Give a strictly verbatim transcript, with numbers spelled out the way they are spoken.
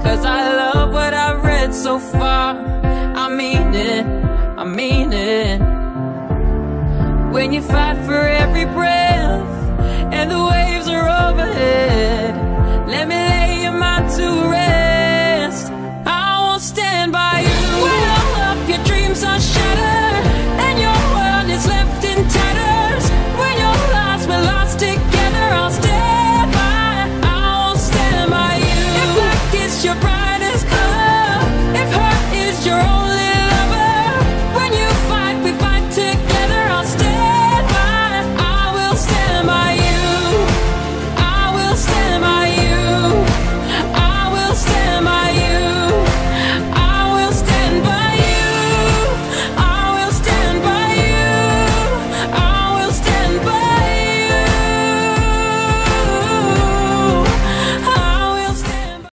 'cause I love what I've read so far. I mean it, I mean it. When you fight for every breath and the way